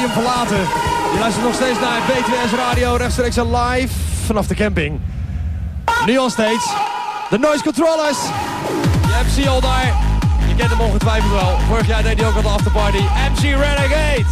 podium verlaten. Je luistert nog steeds naar B2S Radio, rechtstreeks en live vanaf de camping. Nu al steeds, de Noise Controllers. Je MC al daar, je kent hem ongetwijfeld wel. Vorig jaar deed hij ook al de afterparty, MC Renegade.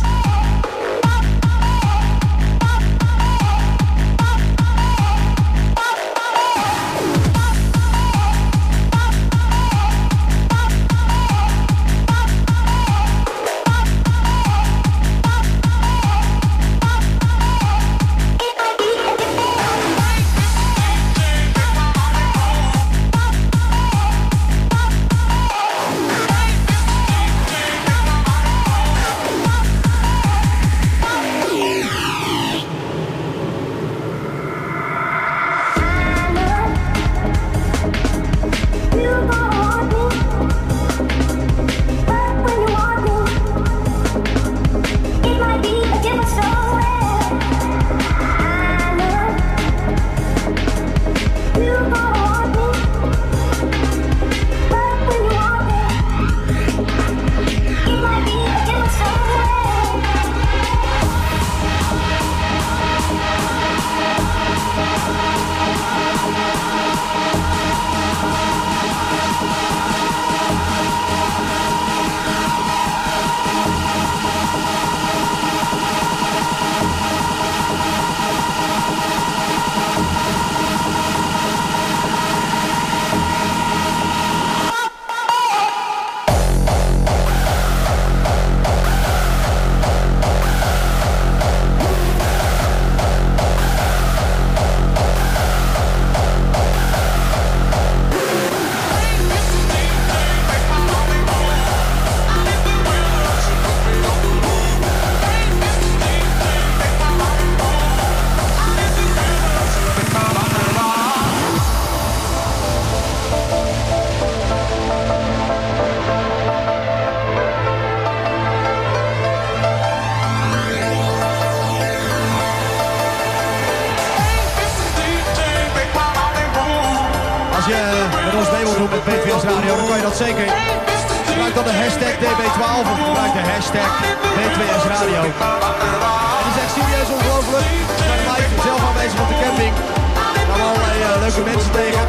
Zeker. Gebruik dan de hashtag DB12 of gebruik de hashtag B2S Radio. Het is echt serieus ongelooflijk. We zijn live zelf aanwezig op de camping. We gaan allerlei leuke mensen tegen.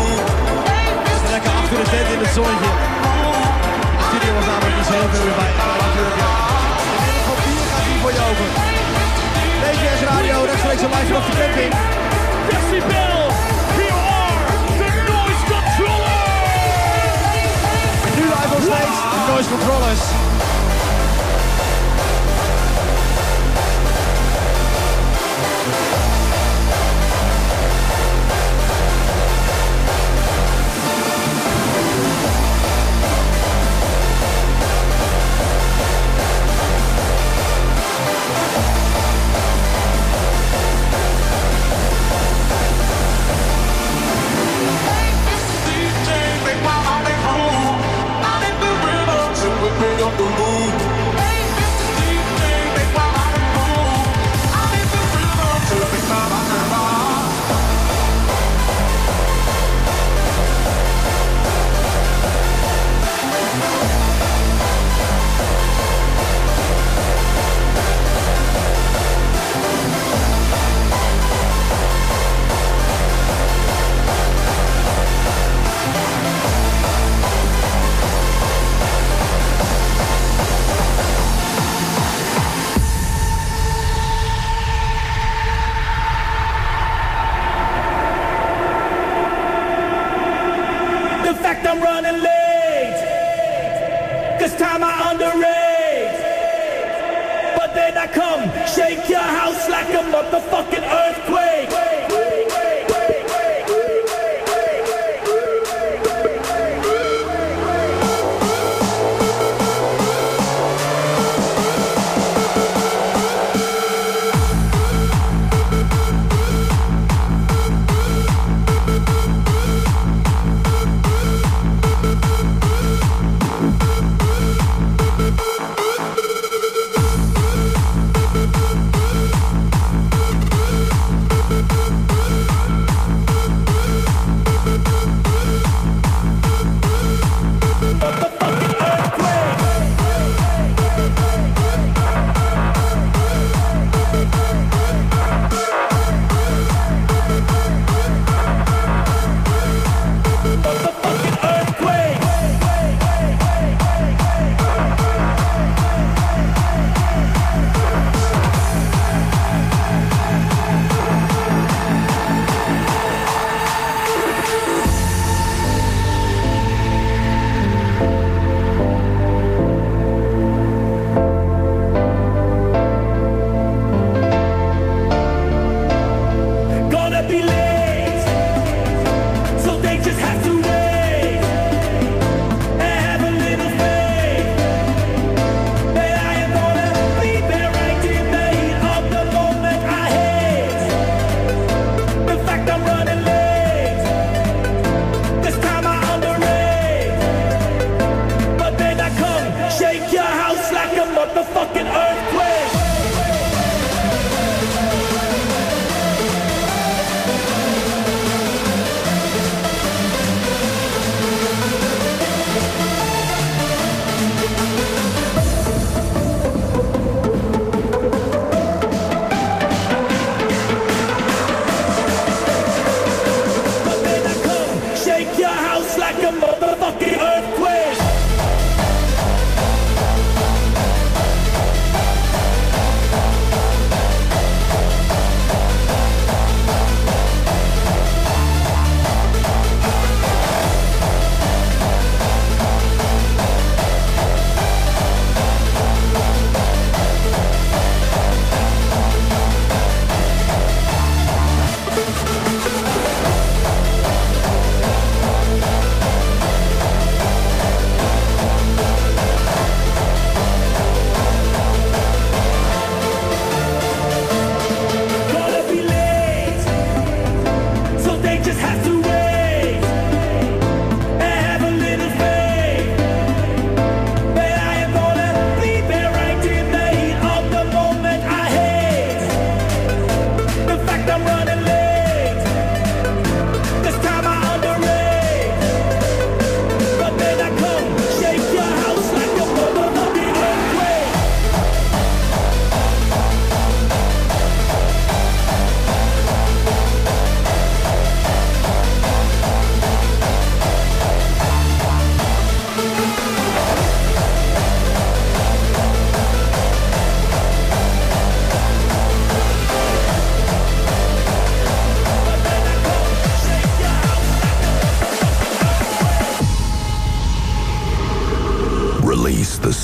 We zitten lekker achter de tent in het zonnetje. De studio was namelijk niet zo heel veel meer bij. Natuurlijk, ja. De wereld van bier gaat hier voor je open. B2S Radio, rechtstreeks en live vanaf de camping. Decibel, here are the Noise Controllers! Nu live nog steeds, de Noise Controllers. I'm running late, 'cause time I underrate. But then I come, shake your house like a motherfucking earthquake.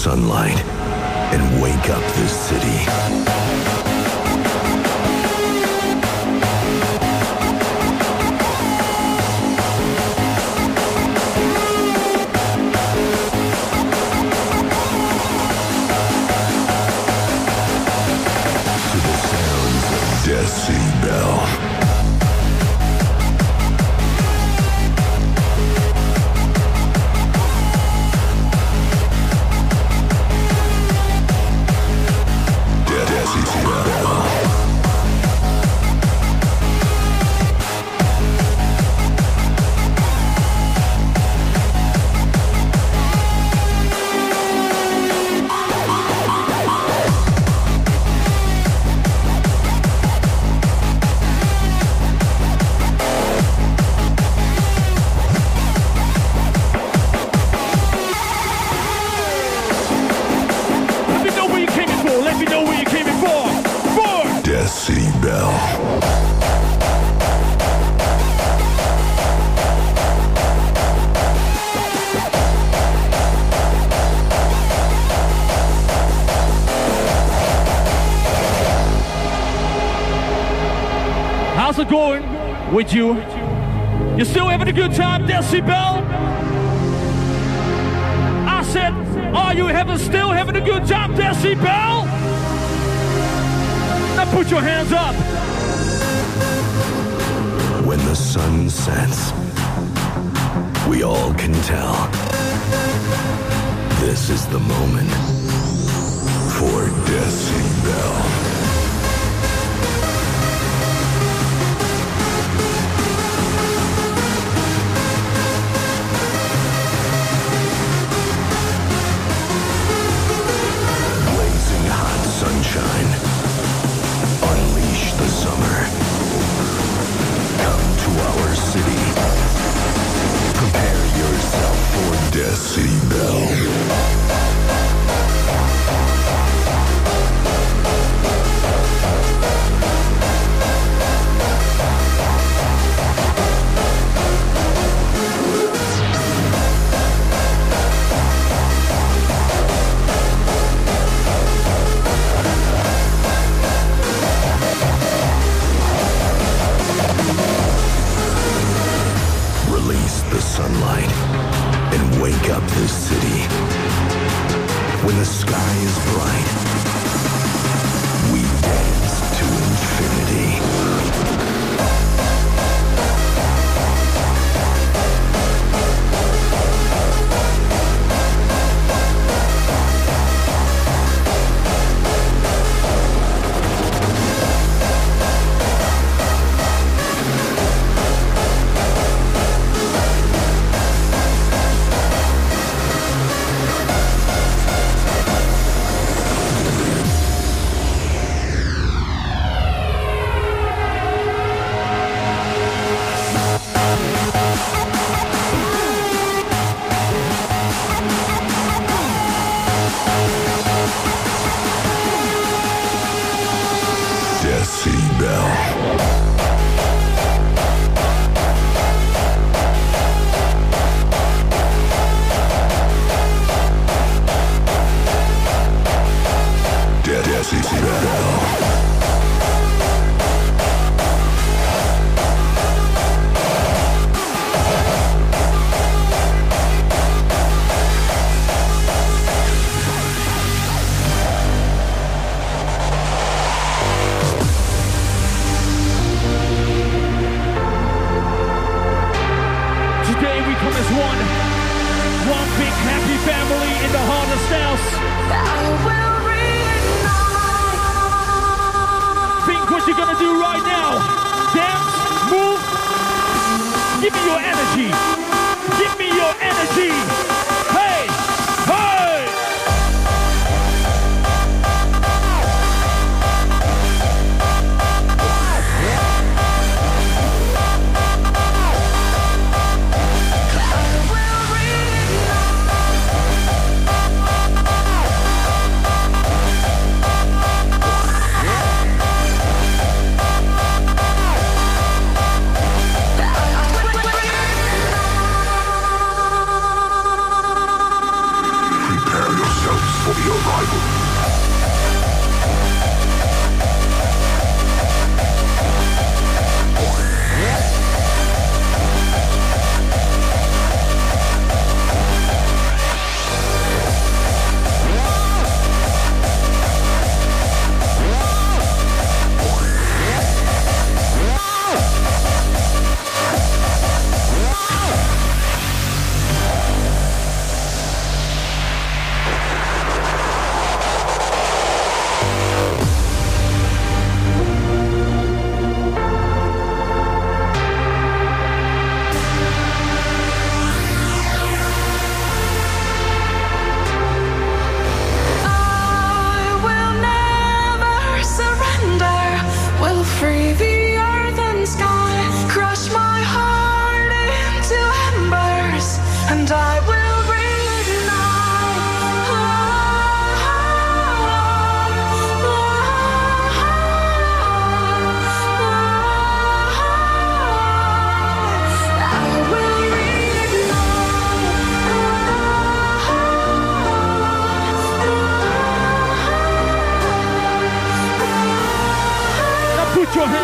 sunlight and wake up this city. To the sounds of Decibel. How's it going with you? You still having a good time, Decibel? I said, are you still having a good time, Decibel? Now put your hands up. When the sun sets, we all can tell this is the moment for Decibel. Sunshine. Unleash the summer. Come to our city. Prepare yourself for Decibel.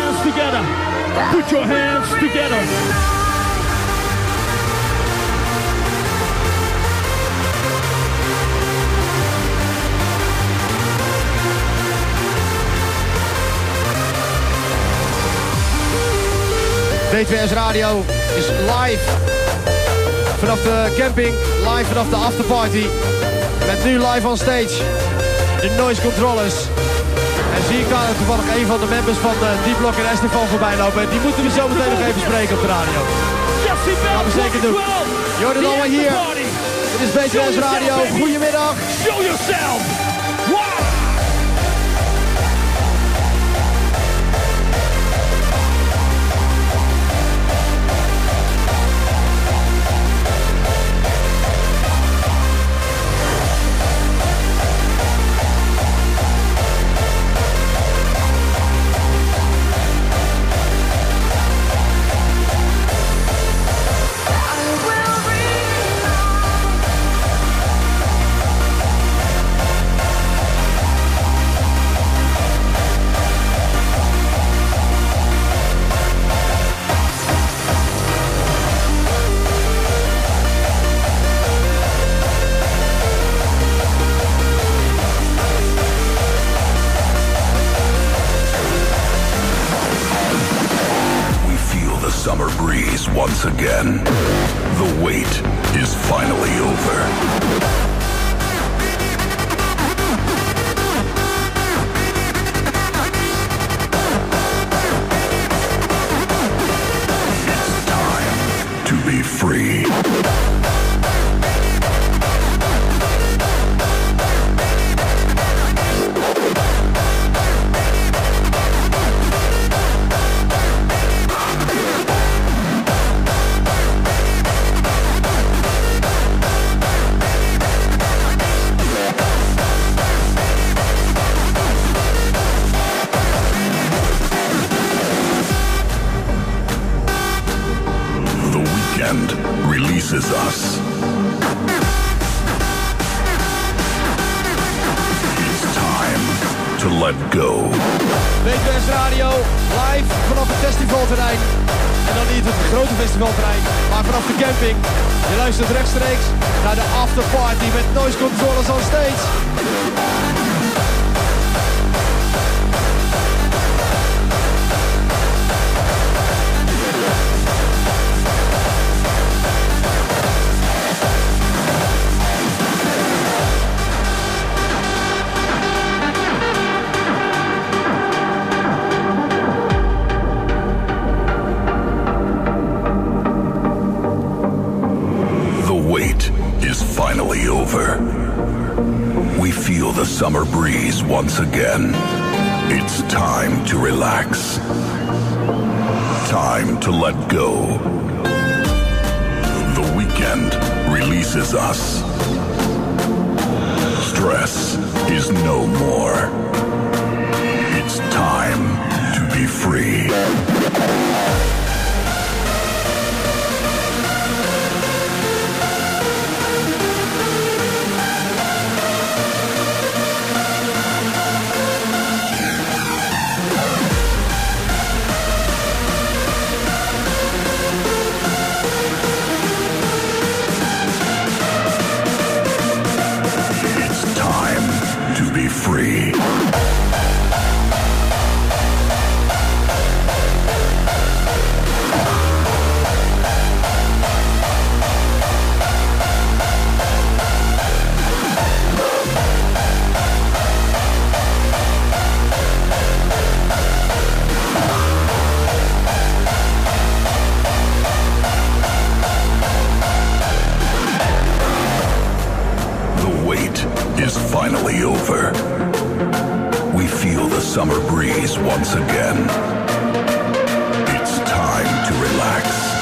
hands together. Put your hands together. D2S Radio is live vanaf de camping, live vanaf de afterparty. Met nu live on stage de Noise Controllers. En zie ik daar toevallig een van de members van D-Block en Estefan voorbij lopen. En die moeten we zo meteen nog even spreken op de radio. Gaan we zeker doen. Jordan allemaal hier. Dit is D2S Radio. Goedemiddag. Show yourself. Wow. Once again, the wait is finally over. It's time to be free. Releases us. It's time to let go. D2S Radio, live vanaf het festivalterrein. En dan niet het grote festivalterrein, maar vanaf de camping. Je luistert rechtstreeks naar de afterparty met Noise Controllers on stage. Finally over. We feel the summer breeze once again. It's time to relax. Time to let go. The weekend releases us. Stress is no more. It's time to be free. Free. The wait is finally over. We feel the summer breeze once again. It's time to relax.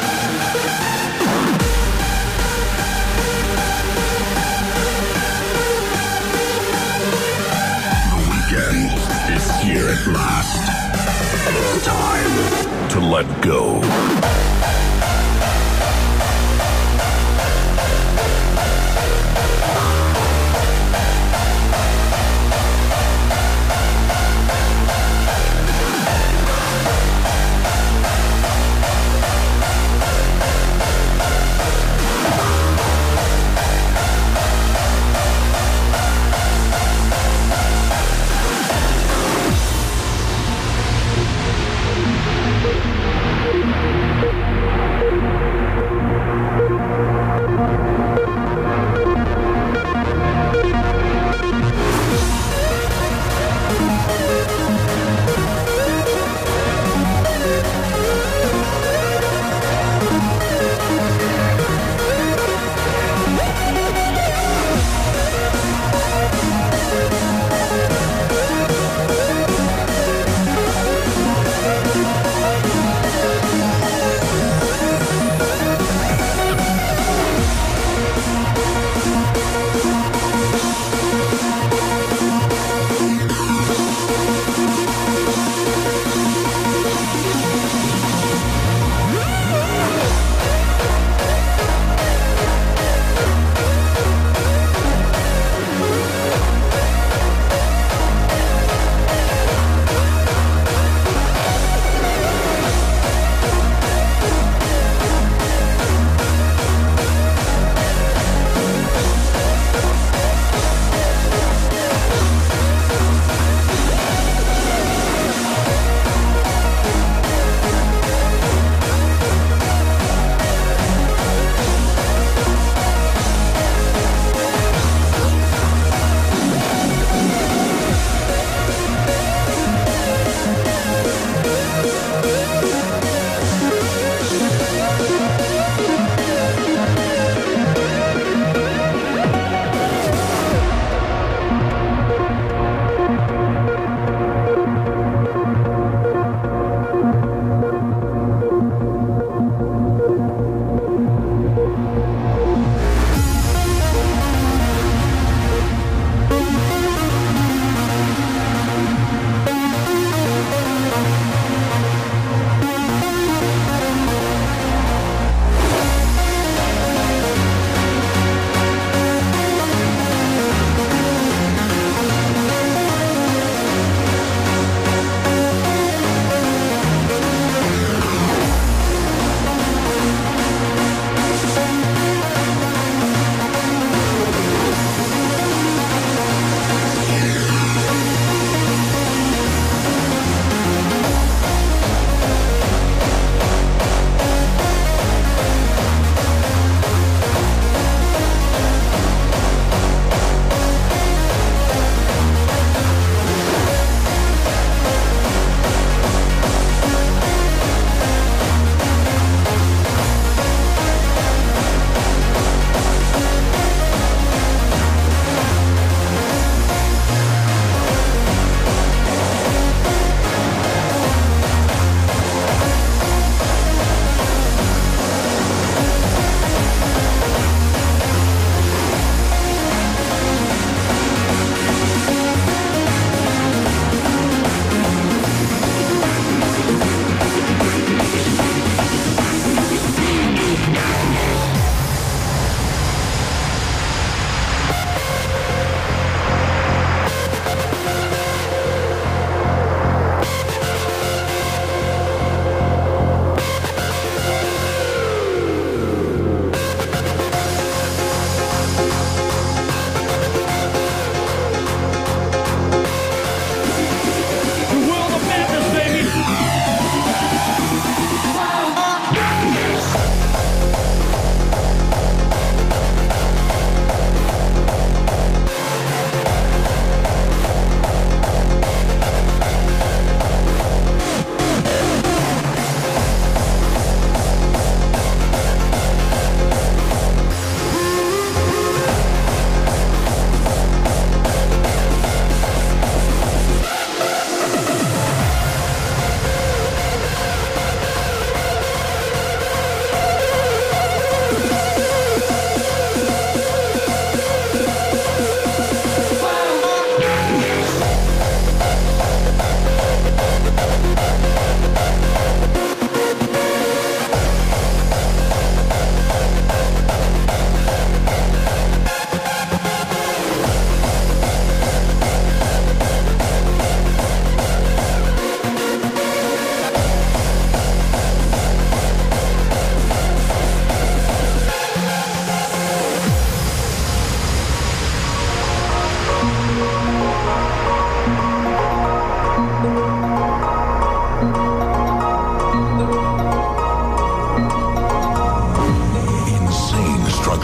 The weekend is here at last. It's time to let go.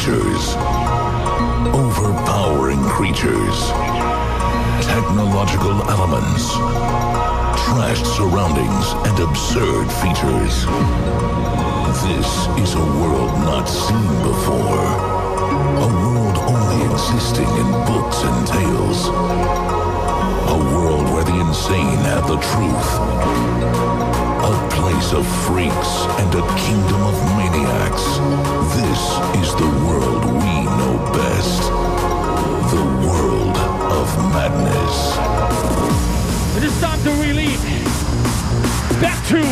pictures, overpowering creatures, technological elements, trashed surroundings, and absurd features. This is a world not seen before. A world only existing in books and tales. A world where the insane have the truth. A place of freaks and a kingdom of maniacs. This is the world we know best. The world of madness. It is time to relive. Back to...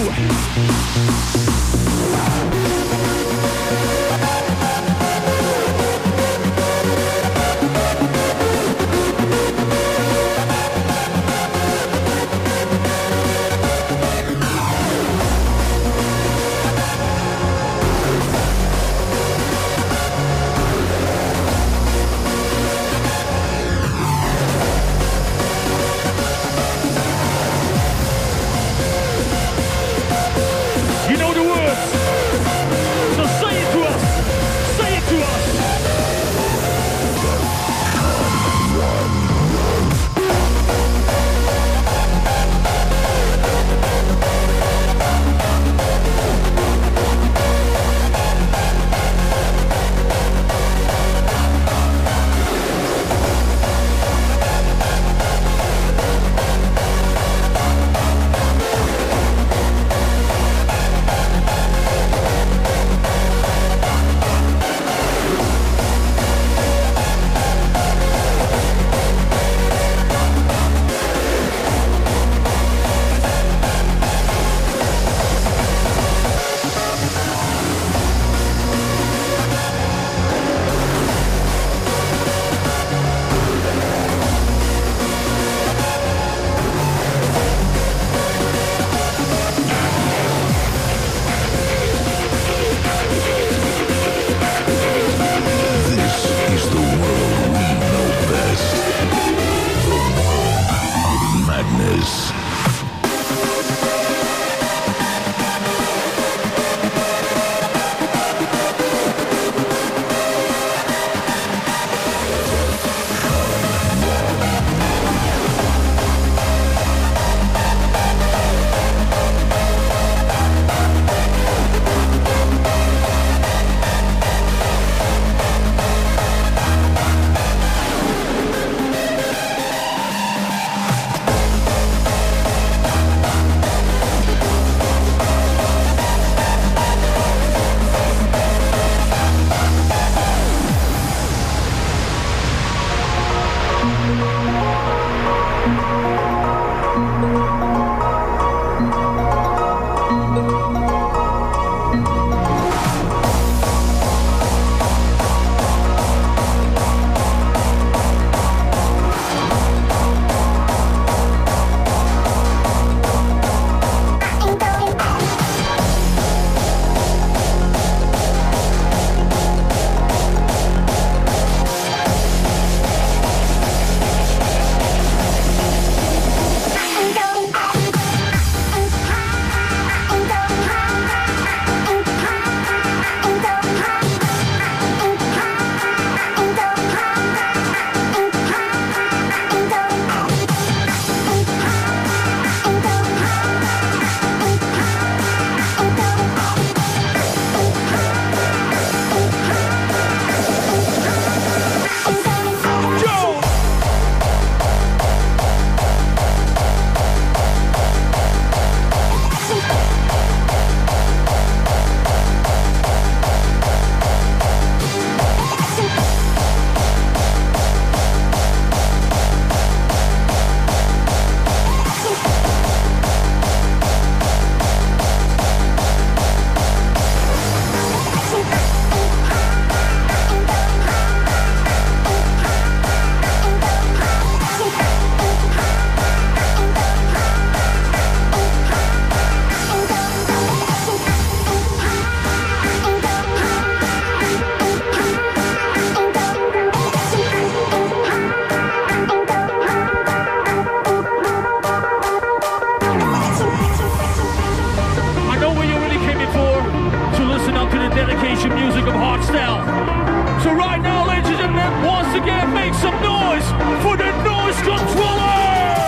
some noise for the noise controller!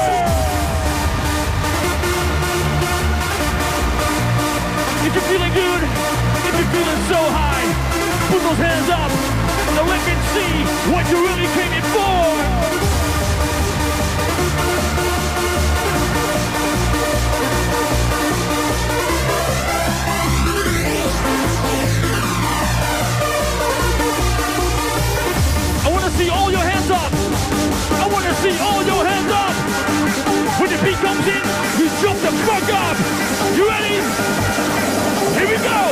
If you're feeling good, if you're feeling so high, put those hands up. Now let me see what you really came in for. I want to see all your hands up. I want to see all your hands up. When the beat comes in, you jump the fuck up. You ready? Here we go.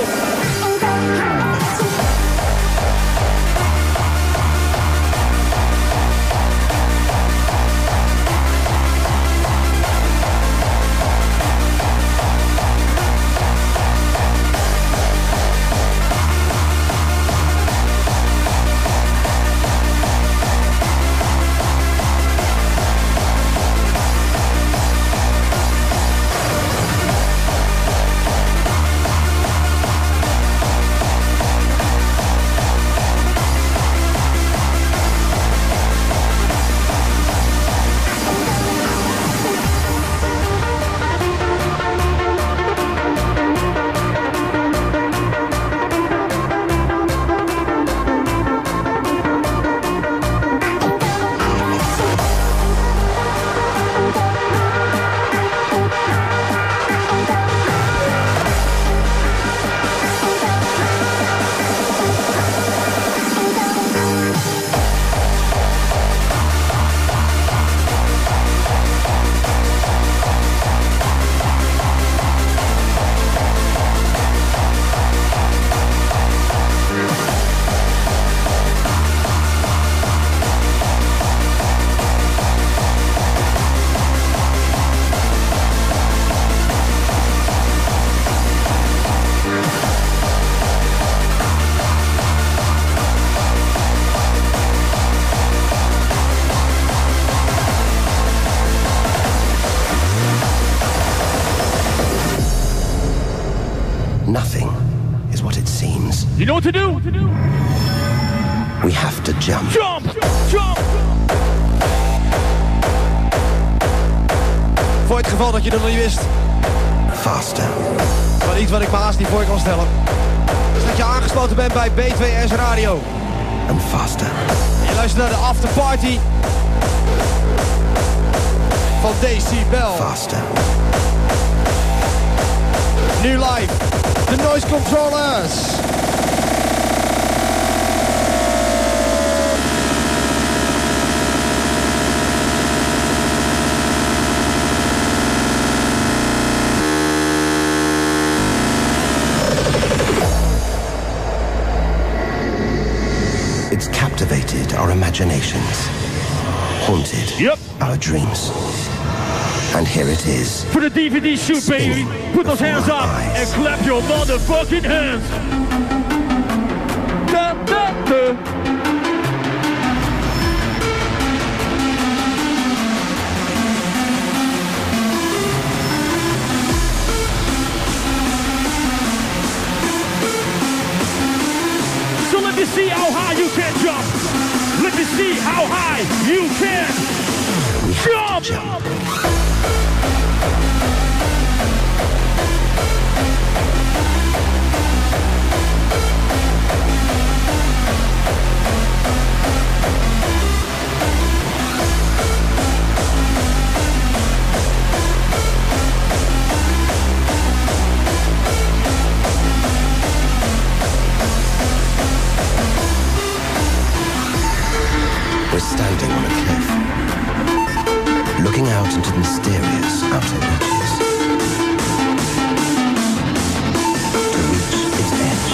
Nothing is what it seems. You know what to do? We have to jump. Jump! Jump! Voor het geval dat je het nog niet wist. Faster. Maar iets wat ik me haast niet voor kan stellen. Is dat je aangesloten bent bij B2S Radio. And faster. Je luistert naar de afterparty van Decibel. Faster. Nu live, de Noise Controllers. It's captivated our imaginations, haunted our dreams. And here it is. For the DVD shoot, baby. Put those hands up and clap your motherfucking hands. Da, da, da. So let me see how high you can jump. Let me see how high you can jump. We're standing on a cliff, looking out into the mysterious outer reaches. To reach its edge.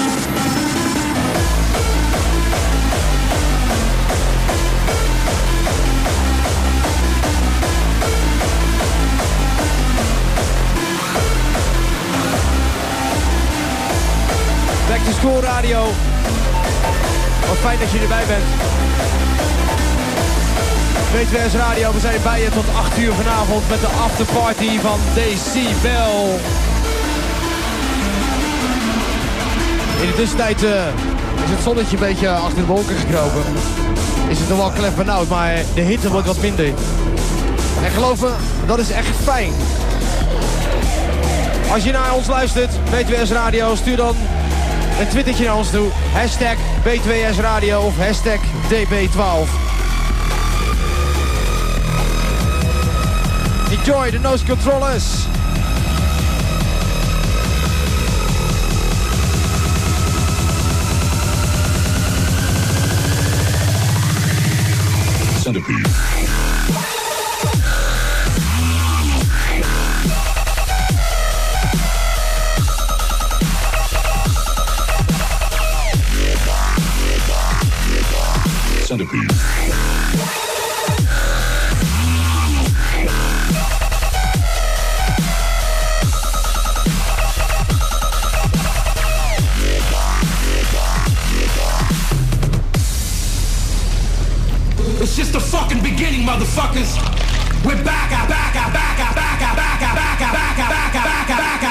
Back to School Radio. Wat fijn dat je erbij bent. B2S Radio, we zijn bij je tot 8 uur vanavond met de afterparty van Decibel. In de tussentijd is het zonnetje een beetje achter de wolken gekropen. is het nog wel klef benauwd, maar de hitte wordt wat minder. En geloof me, dat is echt fijn. Als je naar ons luistert, B2S Radio, stuur dan een twittertje naar ons toe. Hashtag B2S Radio of hashtag DB12. Enjoy the nose controllers. Centipede. Centipede. It's just the fucking beginning, motherfuckers. We're back, back, back, back, back, back, back, back, back, back, back, back,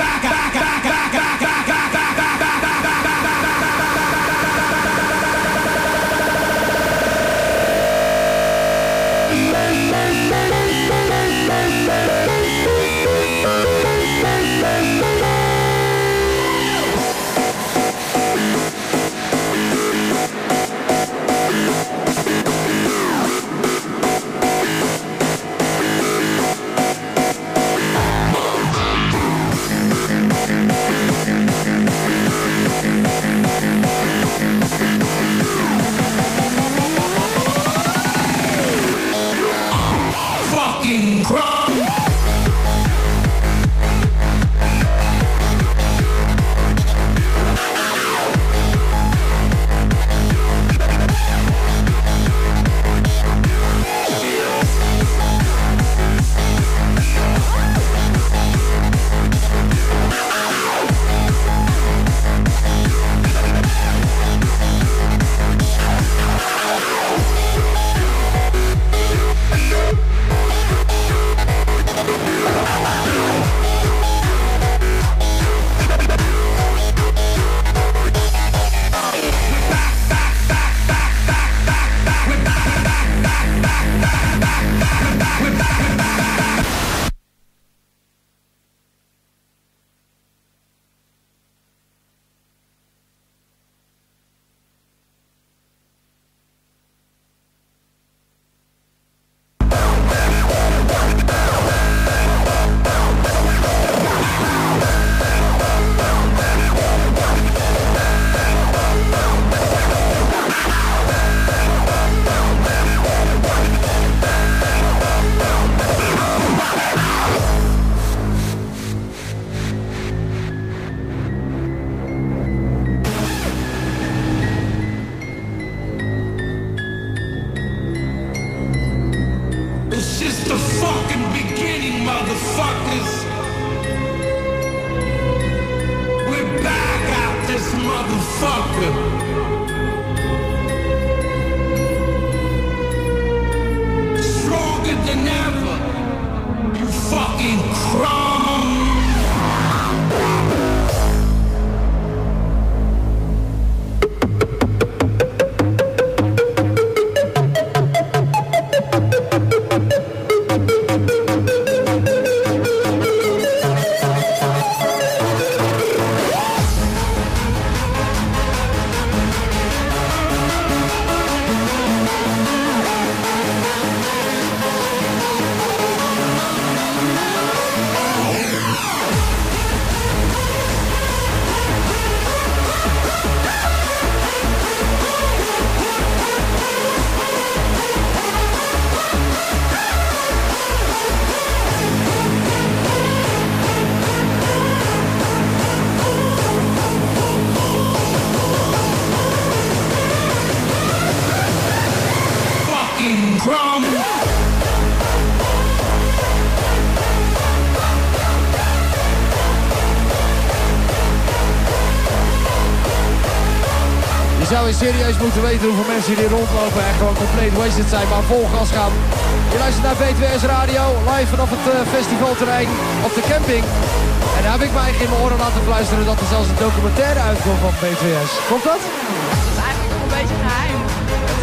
Je zou eens serieus moeten weten hoeveel mensen hier rondlopen en gewoon compleet wasted zijn, maar vol gas gaan. Je luistert naar B2S Radio, live vanaf het festivalterrein op de camping. En daar heb ik mij in mijn oren laten fluisteren dat er zelfs een documentaire uitkomt van B2S. Klopt dat? Dat is eigenlijk nog een beetje geheim. Het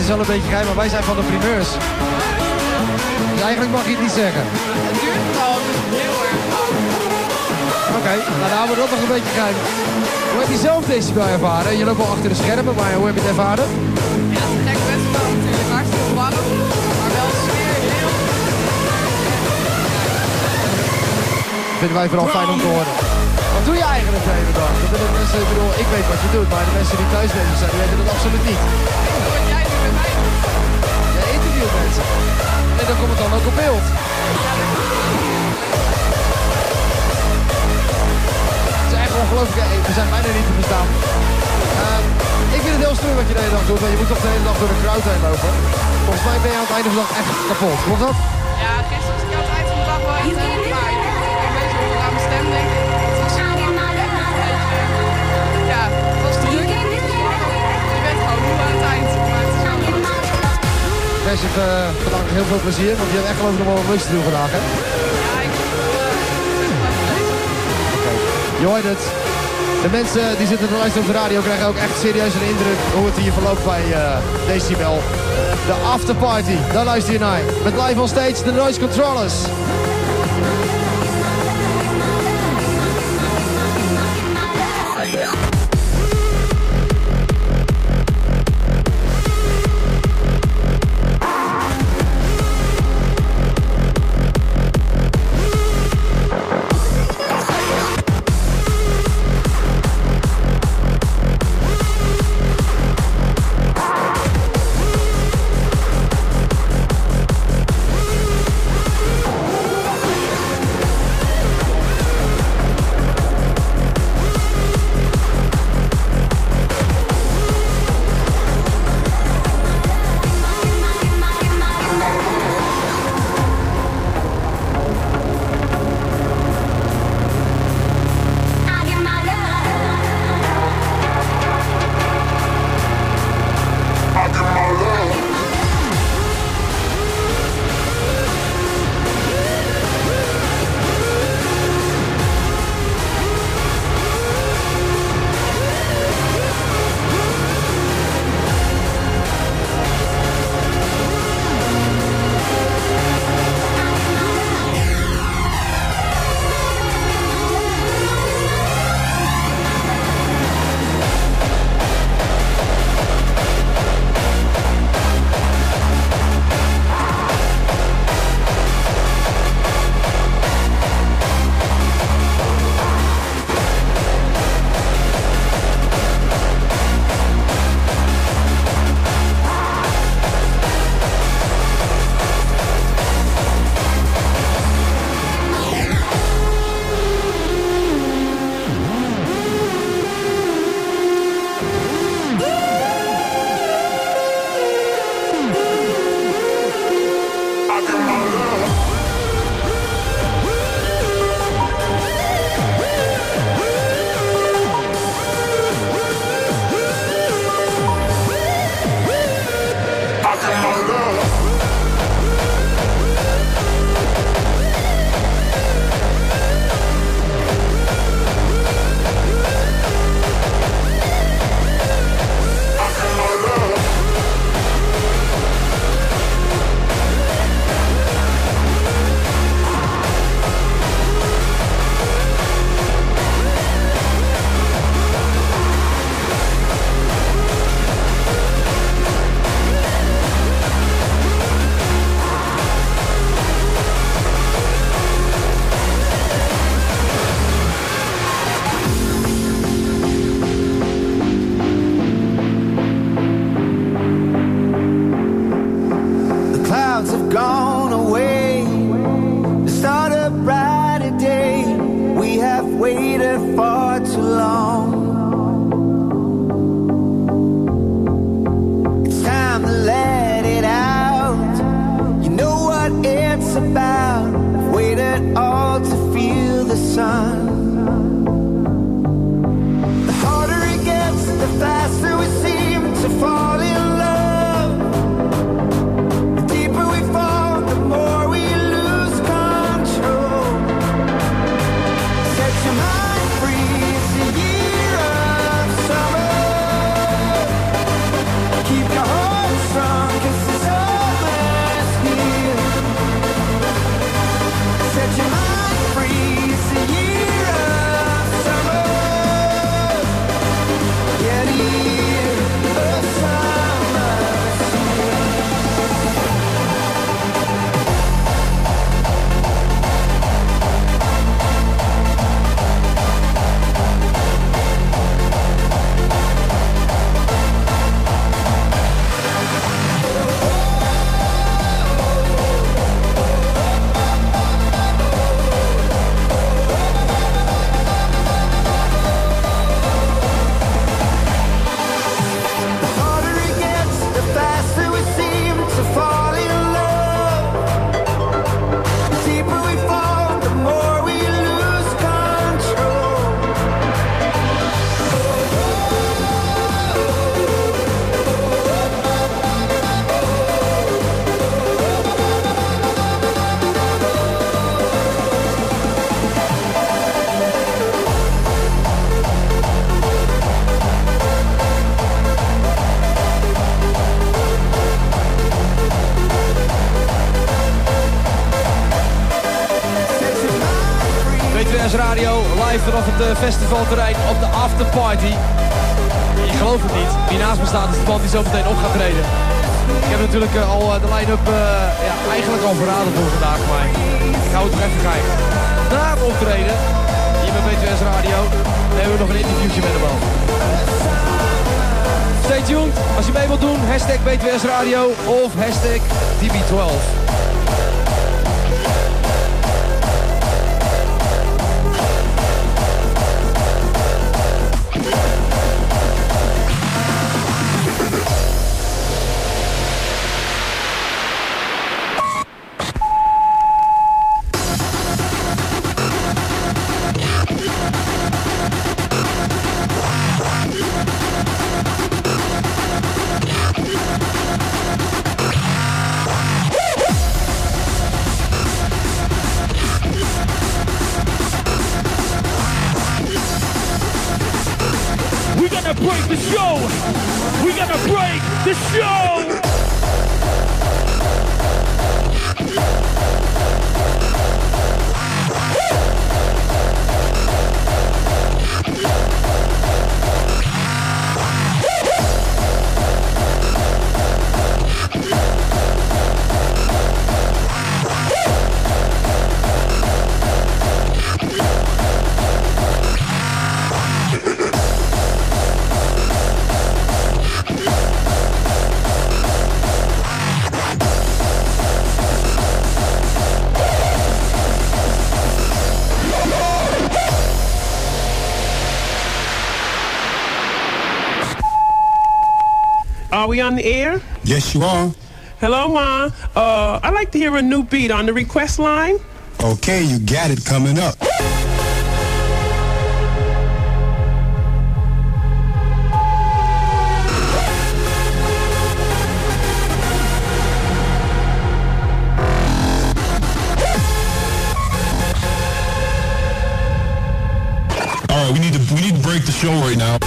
is wel een beetje geheim, maar wij zijn van de primeurs. Dus eigenlijk mag je het niet zeggen. Het duurt al heel erg lang. Oké, nou dan houden we dat nog een beetje geheim. Hoe heb je zelf Decibel ervaren? Je loopt wel achter de schermen, maar hoe heb je het ervaren? Ja, het is gek best wel natuurlijk hartstikke warm, maar wel sfeer heel... Vinden wij vooral fijn om te horen. Wat doe je eigenlijk de hele dag? Dat willen mensen, ik bedoel, ik weet wat je doet, maar de mensen die thuis bezig zijn, die weten dat absoluut niet. Ik doe wat jij nu met mij doet. Jij interviewt mensen. En dan komt het dan ook op beeld. Het is echt ongelooflijk. We zijn bijna niet te verstaan. Ik vind het heel stoer wat je de hele dag doet, want je moet toch de hele dag door de crowd heen lopen. Volgens mij ben je aan het einde van de dag echt kapot. Klopt dat? Ja, gisteren was ik aan het eind van de dag wel echt helemaal klaar. Ik heb een beetje over aan mijn stem, denk ik. Het was zo lang. Ja, het was druk. Je bent gewoon nu aan het eind. Maar het is wel leuk. Ik wens je vandaag heel veel plezier, want je hebt echt geloof ik nog wel wat leuks te doen vandaag, hè? Ja, ik ben wel bezig. Je hoort het. De mensen die zitten te luisteren op de radio krijgen ook echt serieus een indruk hoe het hier verloopt bij Decibel. De afterparty, daar luister je naar. Met live on stage de Noise Controllers. live vanaf het festivalterrein op de afterparty. Je gelooft het niet. Wie naast me staat is de band die zo meteen op gaat treden. Ik heb natuurlijk al de line-up eigenlijk al verraden voor vandaag, maar ik hou het nog even geheim. Na het optreden, hier bij B2S Radio, hebben we nog een interviewtje met hem al. Stay tuned. Als je mee wilt doen, hashtag B2S Radio of hashtag TB12. Break the show! We gotta break the show! Are we on the air? Yes, you are. Hello, Ma. I'd like to hear a new beat on the request line. Okay, you got it coming up. All right, we need to break the show right now.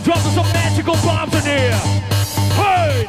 the drums and some magical bombs in here. Hey!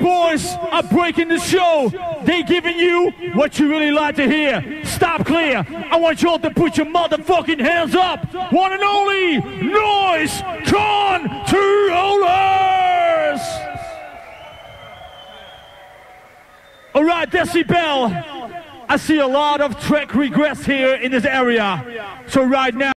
boys are breaking the show. They giving you what you really like to hear. Stop clear. I want y'all to put your motherfucking hands up. One and only Noise Controllers. All right, Decibel. I see a lot of track regrets here in this area. So right now.